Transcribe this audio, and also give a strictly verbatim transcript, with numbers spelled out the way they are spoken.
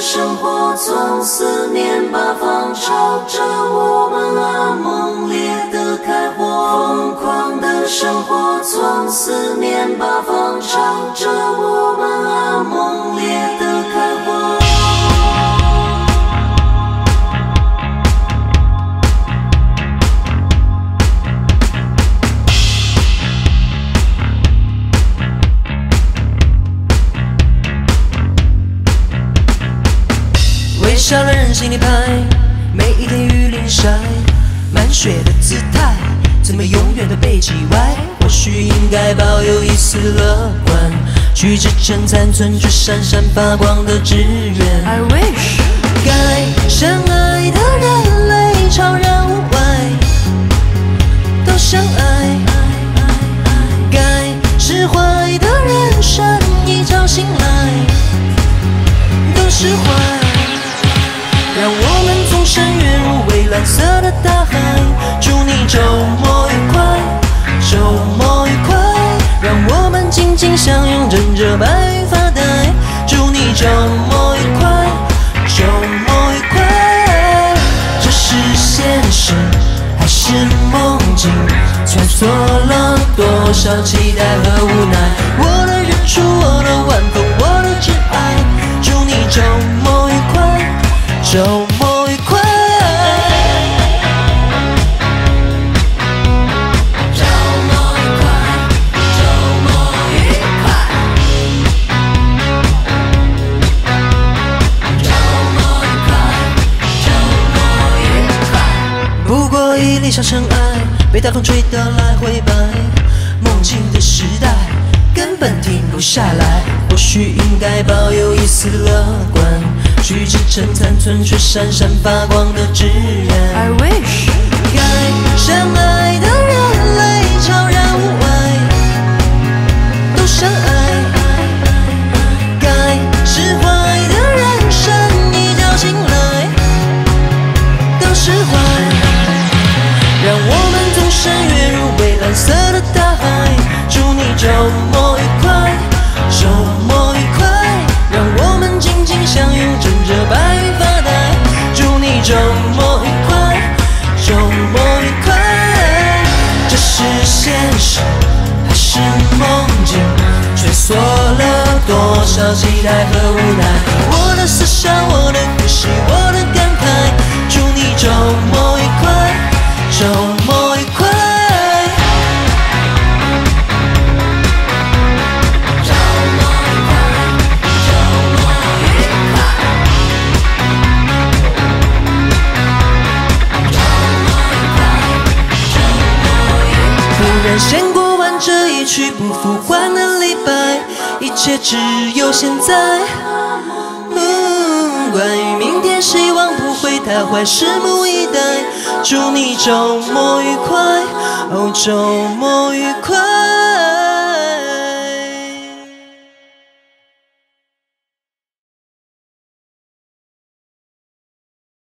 生活，从思念八方朝着我们啊，猛烈的开火。疯狂的生活，从思念八方朝着我们啊，猛烈的开火。 微笑的人心里拍，每一天雨淋晒，满血的姿态，怎么永远都被击歪？或许应该抱有一丝乐观，去支撑残存却闪闪发光的志愿。I wish 该相爱的人类超然物外，都相爱。该释怀的人生一觉醒来，都释怀。让我们纵身跃入蔚蓝色的大海，祝你周末愉快，周末愉快。让我们紧紧相拥，枕着白云发呆，祝你周末愉快，周末愉快。这是现实还是梦境？穿梭了多少期待和无奈？我的日出，我的晚风，我的挚爱，祝你周末愉快，周末愉快。 周末愉快，周末愉快，周末愉快，周末愉快。 不过一粒小尘埃，被大风吹得来回摆，梦境的时代根本停不下来。或许应该抱有一丝乐观，去支撑残存却闪闪发光的志愿。I wish 该相爱的人类超然物外，都相爱。该释怀的人生一觉醒来，都释怀。让我们纵身跃入蔚蓝色的大海，祝你周末愉快，周末愉快。让我们紧紧相拥，枕着白云发呆，祝你周末愉快，周末愉快。这是现实还是梦境？穿梭了多少期待和无奈？我的思想，我的呼吸，我的感慨，祝你周末愉快，周末愉快。先过完这一去不复还的礼拜，一切只有现在。嗯，关于明天，希望不会太坏，拭目以待。祝你周末愉快，哦，周末愉快。